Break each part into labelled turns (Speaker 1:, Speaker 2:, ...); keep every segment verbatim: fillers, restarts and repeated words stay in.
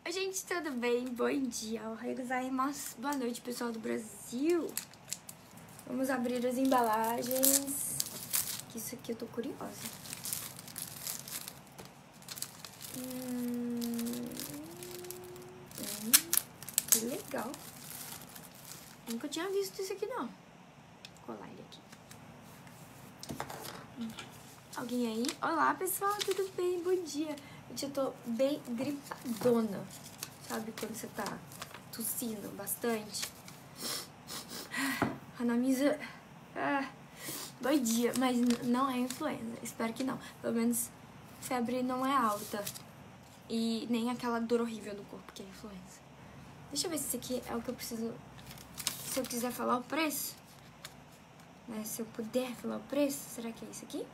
Speaker 1: Oi, gente, tudo bem? Bom dia. Ohayou gozaimasu. Boa noite, pessoal do Brasil. Vamos abrir as embalagens. Isso aqui eu tô curiosa. Hum, hum, que legal. Nunca tinha visto isso aqui, não. Vou colar ele aqui. Hum. Alguém aí? Olá, pessoal, tudo bem? Bom dia. Gente, eu tô bem gripadona. Sabe quando você tá tossindo bastante? Hanamizu. Ah, bom dia. Mas não é influenza. Espero que não. Pelo menos febre não é alta. E nem aquela dor horrível do corpo que é influenza. Deixa eu ver se esse aqui é o que eu preciso. Se eu quiser falar o preço. Né? Se eu puder falar o preço. Será que é isso aqui?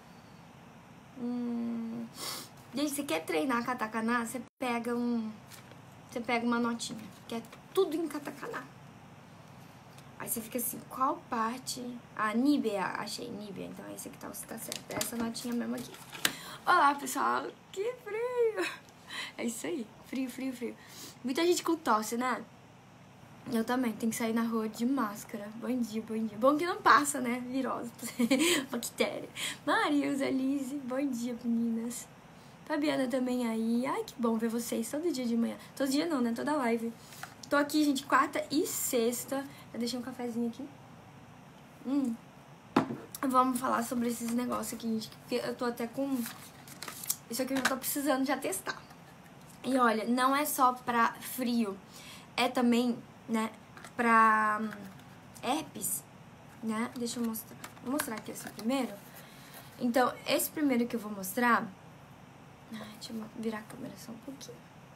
Speaker 1: Hum... Gente, você quer treinar katakana, você pega um... Você pega uma notinha, que é tudo em katakana. Aí você fica assim, qual parte... Ah, Nibia, achei, Nibia. Então é esse aqui tá, tá certo. É essa notinha mesmo aqui. Olá, pessoal. Que frio. É isso aí. Frio, frio, frio. Muita gente com tosse, né? Eu também, tem que sair na rua de máscara. Bom dia, bom dia. Bom que não passa, né? Virose, bactéria. Maria, Elise, bom dia, meninas. Fabiana também aí. Ai, que bom ver vocês todo dia de manhã. Todo dia não, né? Toda live. Tô aqui, gente, quarta e sexta. Eu deixei um cafezinho aqui. Hum. Vamos falar sobre esses negócios aqui, gente. Porque eu tô até com... Isso aqui eu já tô precisando já testar. E olha, não é só pra frio. É também, né, pra herpes, né? Deixa eu mostrar. Vou mostrar aqui esse primeiro. Então, esse primeiro que eu vou mostrar... Ah, deixa eu virar a câmera só um pouquinho.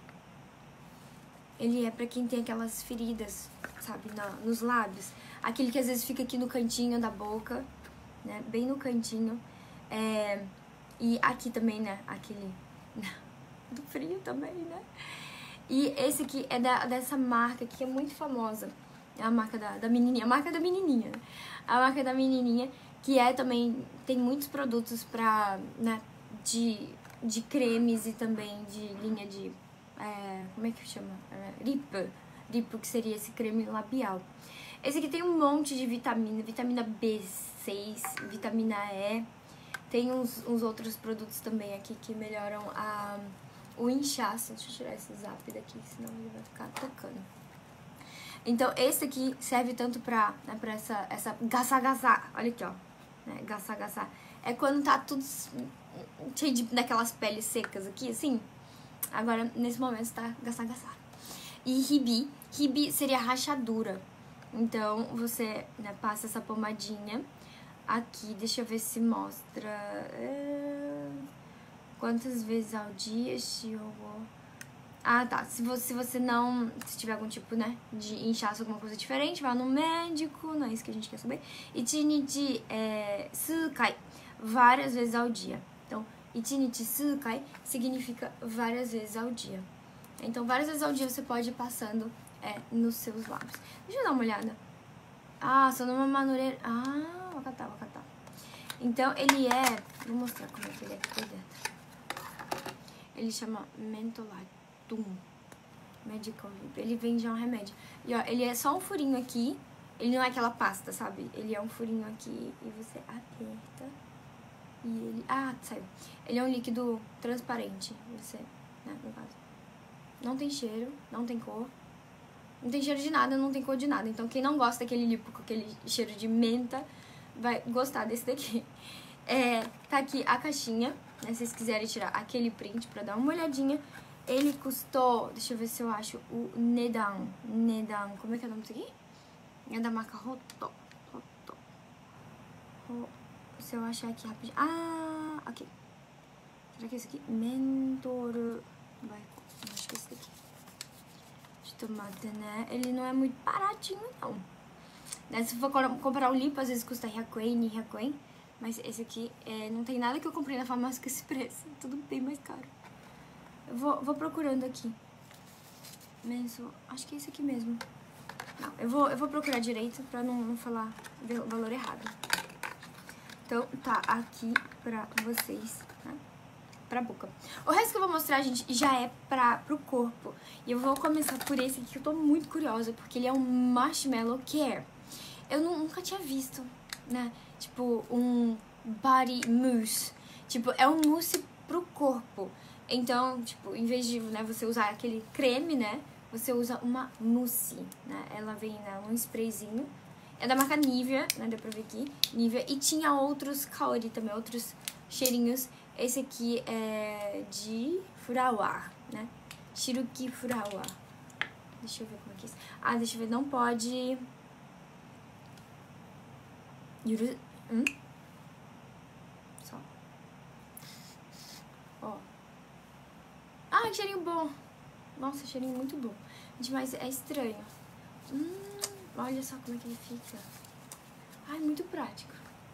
Speaker 1: Ele é pra quem tem aquelas feridas, sabe, na, nos lábios. Aquele que às vezes fica aqui no cantinho da boca, né, bem no cantinho. É, e aqui também, né, aquele do frio também, né. E esse aqui é da, dessa marca que é muito famosa. É a marca da, da menininha, a marca da menininha, né? A marca da menininha, que é também, tem muitos produtos pra, né, de... de cremes e também de linha de, é, como é que chama? É, Ripo, Ripo, que seria esse creme labial. Esse aqui tem um monte de vitamina, vitamina B seis, vitamina E. Tem uns, uns outros produtos também aqui que melhoram a, o inchaço. Deixa eu tirar esse zap daqui, senão ele vai ficar tocando. Então, esse aqui serve tanto pra, né, pra essa, essa gaça-gaça, olha aqui, ó, né, gaça-gaça. É quando tá tudo... cheio de, daquelas peles secas aqui, assim. Agora, nesse momento, tá gaçar-gaçar. E ribi. Ribi seria rachadura. Então, você, né, passa essa pomadinha aqui. Deixa eu ver se mostra... É... Quantas vezes ao dia? Ah, tá. Se você, se você não... Se tiver algum tipo, né, de inchaço, alguma coisa diferente, vá no médico. Não é isso que a gente quer saber. Ichinichi, é... Sukai. Várias vezes ao dia. Então, ichinichi sukai significa várias vezes ao dia. Então, várias vezes ao dia você pode ir passando é, nos seus lábios. Deixa eu dar uma olhada. Ah, só numa manureira. Ah, wakata, wakata. Então, ele é... Vou mostrar como é que ele é aqui por dentro. Ele chama Mentolatum Medical Lip. Ele vende um remédio. E, ó, ele é só um furinho aqui. Ele não é aquela pasta, sabe? Ele é um furinho aqui e você aperta... E ele... Ah, saiu. Ele é um líquido transparente. Você, né, no caso. Não tem cheiro, não tem cor. Não tem cheiro de nada, não tem cor de nada. Então, quem não gosta daquele lipo com aquele cheiro de menta, vai gostar desse daqui. É, tá aqui a caixinha, né? Se vocês quiserem tirar aquele print pra dar uma olhadinha. Ele custou... Deixa eu ver se eu acho o Nedan. Nedan. Como é que é o nome disso aqui? É da marca Roto. Roto. Roto. Se eu achar aqui rapidinho... Ah, ok. Será que é esse aqui? Mentor... Vai, acho que é esse daqui. De tomate, né? Ele não é muito baratinho, não. Né? Se for comprar o lipo, às vezes custa Hyakuen, Hyakuen. Mas esse aqui, é, não tem nada que eu comprei na farmácia com esse preço. Tudo bem mais caro. Eu vou, vou procurando aqui. Menso, acho que é esse aqui mesmo. Não, eu vou, eu vou procurar direito pra não, não falar o valor errado. Então, tá aqui pra vocês, né? pra boca. O resto que eu vou mostrar, gente, já é pra, pro corpo. E eu vou começar por esse aqui, que eu tô muito curiosa, porque ele é um Marshmallow Care. Eu nunca tinha visto, né, tipo, um body mousse. Tipo, é um mousse pro corpo. Então, tipo, em vez de, né, você usar aquele creme, né, você usa uma mousse, né. Ela vem, né, um sprayzinho. É da marca Nivea, né, dá pra ver aqui, Nivea. E tinha outros kaori também, outros cheirinhos. Esse aqui é de Furawa, né, Shiruki Furawa. Deixa eu ver como é que é isso. Ah, deixa eu ver, não pode... Yuru... Hum? Só. Ó. Ah, que cheirinho bom. Nossa, cheirinho muito bom. Gente, mas é estranho. Hum, olha só como é que ele fica. Ai, muito prático.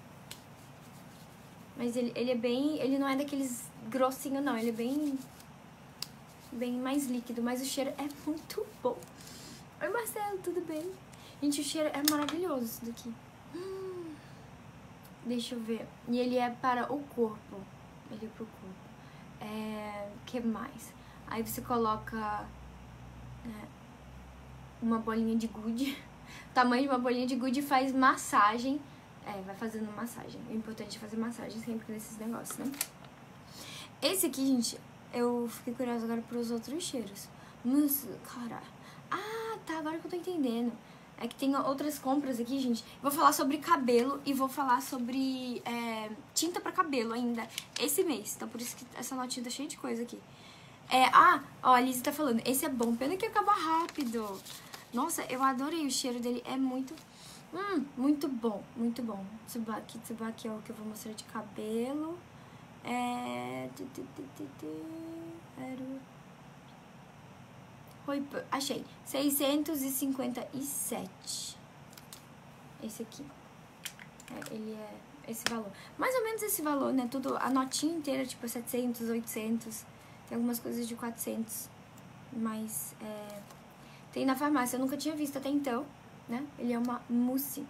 Speaker 1: Mas ele, ele é bem... Ele não é daqueles grossinhos, não. Ele é bem... Bem mais líquido. Mas o cheiro é muito bom. Oi, Marcelo, tudo bem? Gente, o cheiro é maravilhoso isso daqui. Hum. Deixa eu ver. E ele é para o corpo. Ele é pro corpo. É... que mais? Aí você coloca... É, uma bolinha de gude. O tamanho de uma bolinha de gude faz massagem. É, vai fazendo massagem. O importante é fazer massagem sempre nesses negócios, né? Esse aqui, gente, eu fiquei curiosa agora pros outros cheiros. Mas, cara... Ah, tá, agora que eu tô entendendo. É que tem outras compras aqui, gente. Vou falar sobre cabelo e vou falar sobre é, tinta pra cabelo ainda esse mês. Então, por isso que essa notinha tá cheia de coisa aqui. É, ah, ó, a Lizzie tá falando. Esse é bom, pena que acaba rápido. Nossa, eu adorei o cheiro dele. É muito, hum, muito bom, muito bom. Tsubaki, Tsubaki é o que eu vou mostrar de cabelo. É... Era... Achei. seiscentos e cinquenta e sete. Esse aqui. É, ele é esse valor. Mais ou menos esse valor, né? Tudo, a notinha inteira, tipo, setecentos, oitocentos. Tem algumas coisas de quatrocentos. Mas, é... tem na farmácia. Eu nunca tinha visto até então, né? Ele é uma mousse.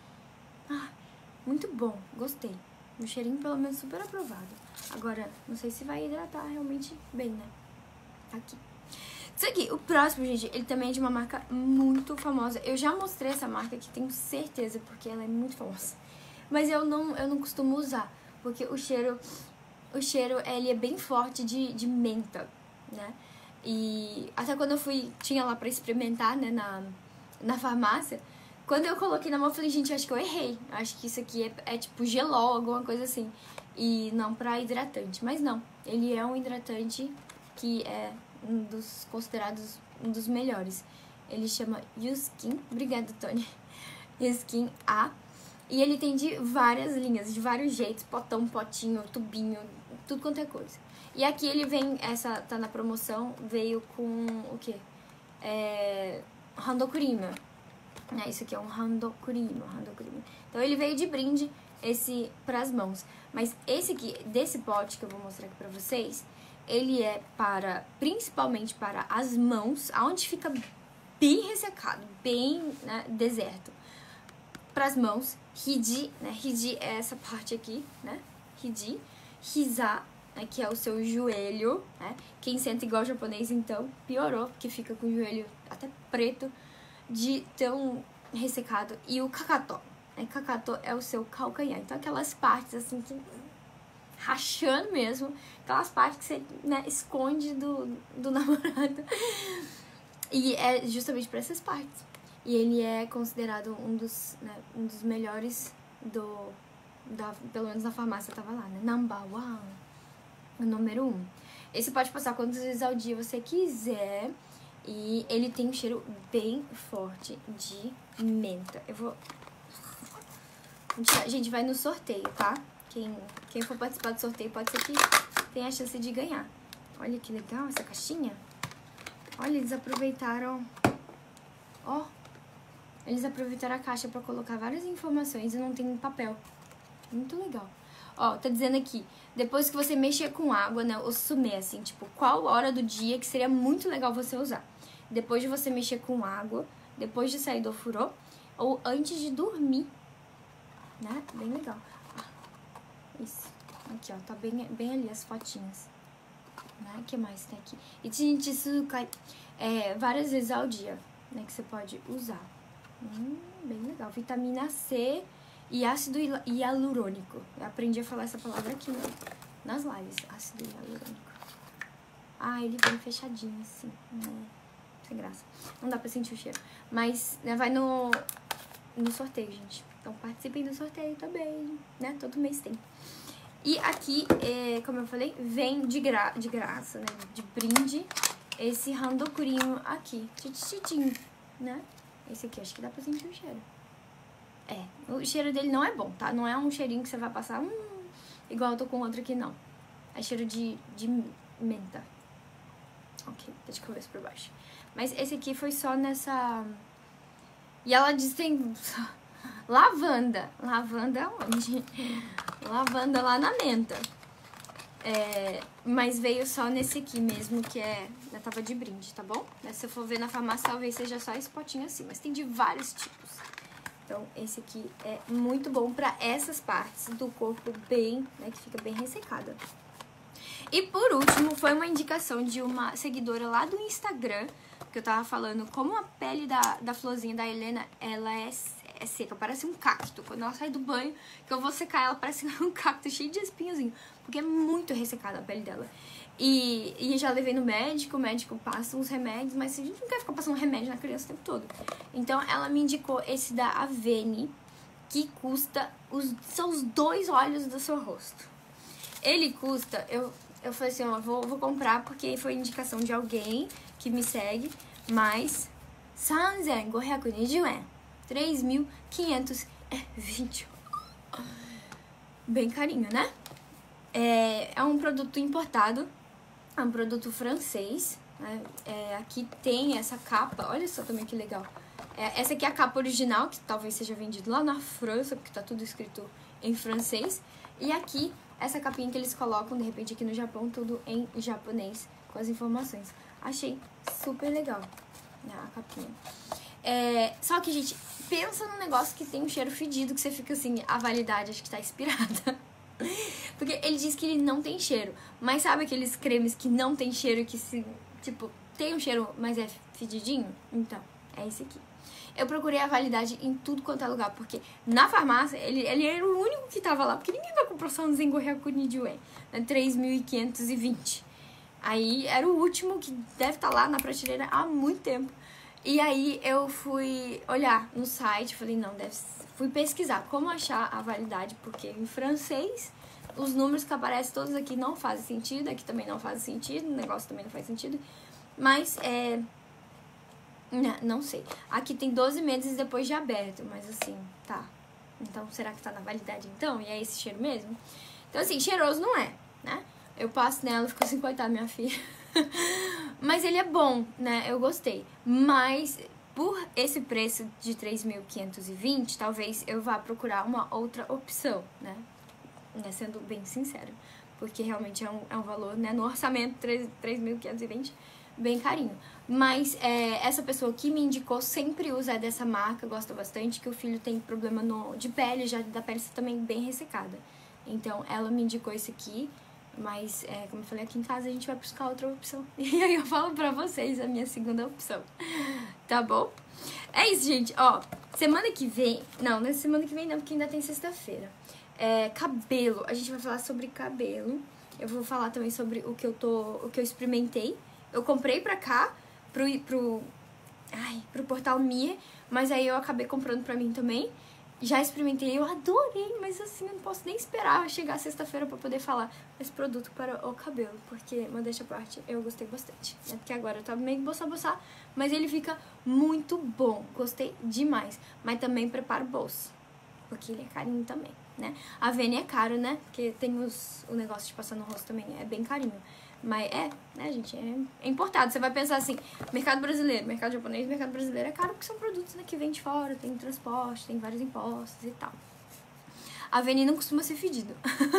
Speaker 1: Ah, muito bom. Gostei. O cheirinho, pelo menos, super aprovado. Agora, não sei se vai hidratar realmente bem, né? Aqui. Isso aqui, o próximo, gente, ele também é de uma marca muito famosa. Eu já mostrei essa marca aqui, tenho certeza, porque ela é muito famosa. Mas eu não, eu não costumo usar, porque o cheiro, o cheiro, ele é bem forte de, de menta, né? E até quando eu fui, tinha lá pra experimentar, né, na, na farmácia, quando eu coloquei na mão, eu falei, gente, acho que eu errei. Acho que isso aqui é, é tipo gelol, alguma coisa assim. E não pra hidratante. Mas não, ele é um hidratante que é... um dos considerados um dos melhores. Ele chama YouSkin. Obrigada, Tony. YouSkin A. E ele tem de várias linhas, de vários jeitos. Potão, potinho, tubinho, tudo quanto é coisa. E aqui ele vem, essa tá na promoção, veio com o quê? É... Handokurima. É, isso aqui é um Handokurima, Handokurima. Então ele veio de brinde esse pras mãos. Mas esse aqui, desse pote que eu vou mostrar aqui pra vocês... Ele é para, principalmente para as mãos, onde fica bem ressecado, bem, né, deserto. Para as mãos, hiji, né, hiji é essa parte aqui, né, hiji. Hiza, né, que é o seu joelho, né. Quem senta igual japonês, então, piorou, porque fica com o joelho até preto, de tão ressecado. E o kakato, né, kakato é o seu calcanhar. Então, aquelas partes, assim, que... rachando mesmo, aquelas partes que você, né, esconde do, do namorado. E é justamente para essas partes. E ele é considerado um dos, né, um dos melhores do... Da, pelo menos na farmácia tava lá, né? Number one. O número um. Esse pode passar quantas vezes ao dia você quiser. E ele tem um cheiro bem forte de menta. Eu vou... A gente vai no sorteio, tá? Quem, quem for participar do sorteio pode ser que tenha a chance de ganhar. Olha que legal essa caixinha. Olha, eles aproveitaram... Ó, eles aproveitaram a caixa pra colocar várias informações e não tem papel. Muito legal. Ó, tá dizendo aqui, depois que você mexer com água, né, o sume, assim, tipo, qual hora do dia que seria muito legal você usar. Depois de você mexer com água, depois de sair do ofurô, ou antes de dormir, né, bem legal. Isso, Aqui, ó, tá bem, bem ali as fotinhas. Né? O que mais tem aqui? E, gente, isso cai é, várias vezes ao dia, né? Que você pode usar. Hum, bem legal. Vitamina C e ácido hialurônico. Eu aprendi a falar essa palavra aqui, né? Nas lives. Ácido hialurônico. Ah, ele bem fechadinho, assim. Né? Sem graça. Não dá pra sentir o cheiro. Mas, né, vai no, no sorteio, gente. Então, participem do sorteio também, né? Todo mês tem. E aqui, é, como eu falei, vem de, gra de graça, né? De brinde, esse randocurinho aqui. Tititinho, né? Esse aqui, acho que dá pra sentir o cheiro. É, o cheiro dele não é bom, tá? Não é um cheirinho que você vai passar, hum, igual eu tô com outro aqui, não. É cheiro de, de menta. Ok, tá de cabeça por baixo. Mas esse aqui foi só nessa... E ela diz que tem... Lavanda. Lavanda onde? Lavanda lá na menta. É, mas veio só nesse aqui mesmo, que é na tava de brinde, tá bom? Se eu for ver na farmácia, talvez seja só esse potinho assim, mas tem de vários tipos. Então, esse aqui é muito bom pra essas partes do corpo bem, né, que fica bem ressecada. E por último, foi uma indicação de uma seguidora lá do Instagram, que eu tava falando como a pele da, da florzinha da Helena, ela é, é seca, parece um cacto. Quando ela sai do banho, que eu vou secar ela, parece um cacto cheio de espinhozinho, porque é muito ressecada a pele dela. E, e já levei no médico, o médico passa uns remédios, mas a gente não quer ficar passando remédio na criança o tempo todo. Então ela me indicou esse da Avene, que custa os seus dois olhos do seu rosto. Ele custa, eu, eu falei assim, ó, vou, vou comprar porque foi indicação de alguém que me segue, mas três mil quinhentos e vinte. Bem carinho, né? É, é um produto importado, é um produto francês, né? É, aqui tem essa capa, olha só também que legal. É, essa aqui é a capa original, que talvez seja vendido lá na França, porque tá tudo escrito em francês. E aqui, essa capinha que eles colocam, de repente aqui no Japão, tudo em japonês, com as informações. Achei super legal, né, a capinha. É, só que, gente, pensa num negócio que tem um cheiro fedido, que você fica assim, a validade acho que tá expirada. Porque ele diz que ele não tem cheiro. Mas sabe aqueles cremes que não tem cheiro, que se, tipo, tem um cheiro, mas é fedidinho? Então, é esse aqui. Eu procurei a validade em tudo quanto é lugar, porque na farmácia ele, ele era o único que tava lá, porque ninguém vai comprar só um Zengohyaku Nijiuen, né, três mil quinhentos e vinte. Aí era o último que deve estar lá na prateleira há muito tempo. E aí eu fui olhar no site, falei, não, deve... fui pesquisar como achar a validade, porque em francês os números que aparecem todos aqui não fazem sentido, aqui também não faz sentido, o negócio também não faz sentido, mas é... Não, não sei. Aqui tem doze meses depois de aberto, mas assim, tá. Então, será que tá na validade então? E é esse cheiro mesmo? Então, assim, cheiroso não é, né? Eu passo nela e fico assim, coitada, minha filha. Mas ele é bom, né? Eu gostei. Mas, por esse preço de três mil quinhentos e vinte, talvez eu vá procurar uma outra opção, né? né? Sendo bem sincero. Porque realmente é um, é um valor, né? No orçamento, três mil quinhentos e vinte, bem carinho. Mas é, essa pessoa que me indicou sempre usa dessa marca, gosta bastante, que o filho tem problema no, de pele, já da pele também bem ressecada. Então, ela me indicou esse aqui, mas, é, como eu falei, aqui em casa a gente vai buscar outra opção. E aí eu falo pra vocês a minha segunda opção, tá bom? É isso, gente, ó, semana que vem, não, não é semana que vem não, porque ainda tem sexta-feira. É, cabelo, a gente vai falar sobre cabelo, eu vou falar também sobre o que eu tô, o que eu experimentei. Eu comprei pra cá, pro, pro, ai, pro portal Mia, mas aí eu acabei comprando pra mim também. Já experimentei, eu adorei, mas assim, eu não posso nem esperar chegar sexta-feira pra poder falar esse produto para o cabelo, porque, modéstia à parte, eu gostei bastante, né? Porque agora eu tava meio boçar-boçar, mas ele fica muito bom, gostei demais. Mas também preparo o bolso, porque ele é carinho também, né? A Avene é caro, né? Porque tem os, o negócio de passar no rosto também, é bem carinho. Mas é, né, gente, é, é importado. Você vai pensar assim, mercado brasileiro, mercado japonês, mercado brasileiro é caro porque são produtos, né, que vêm de fora, tem transporte, tem vários impostos e tal. A Avene não costuma ser fedido.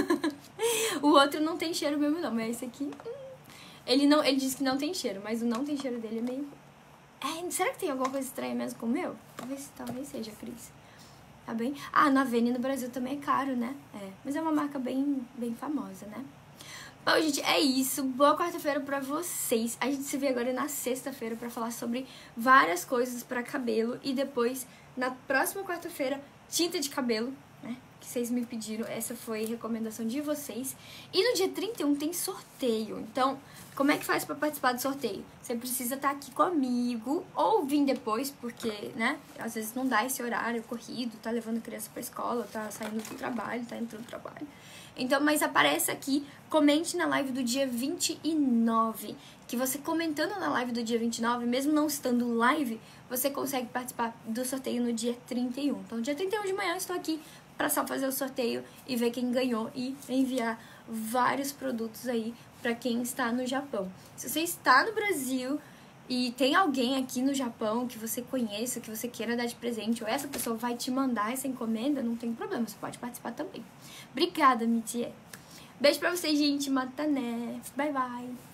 Speaker 1: O outro não tem cheiro mesmo não, mas esse aqui, hum, ele, não, ele diz que não tem cheiro, mas o não tem cheiro dele é meio... É, será que tem alguma coisa estranha mesmo com o meu? Talvez, talvez seja, Cris. tá bem? Ah, na Avene no Brasil também é caro, né? É, mas é uma marca bem, bem famosa, né? Bom, gente, é isso. Boa quarta-feira pra vocês. A gente se vê agora na sexta-feira pra falar sobre várias coisas pra cabelo. E depois, na próxima quarta-feira, tinta de cabelo, né? Que vocês me pediram. Essa foi a recomendação de vocês. E no dia trinta e um tem sorteio. Então, como é que faz pra participar do sorteio? Você precisa estar aqui comigo ou vir depois, porque, né? Às vezes não dá esse horário corrido, tá levando criança pra escola, tá saindo do trabalho, tá entrando no trabalho. Então, mas aparece aqui, comente na live do dia vinte e nove, que você comentando na live do dia vinte e nove, mesmo não estando live, você consegue participar do sorteio no dia trinta e um. Então, dia trinta e um de manhã eu estou aqui para só fazer o sorteio e ver quem ganhou e enviar vários produtos aí para quem está no Japão. Se você está no Brasil e tem alguém aqui no Japão que você conheça, que você queira dar de presente, ou essa pessoa vai te mandar essa encomenda, não tem problema, você pode participar também. Obrigada, Mitie. Beijo pra vocês, gente. Matané. Bye, bye.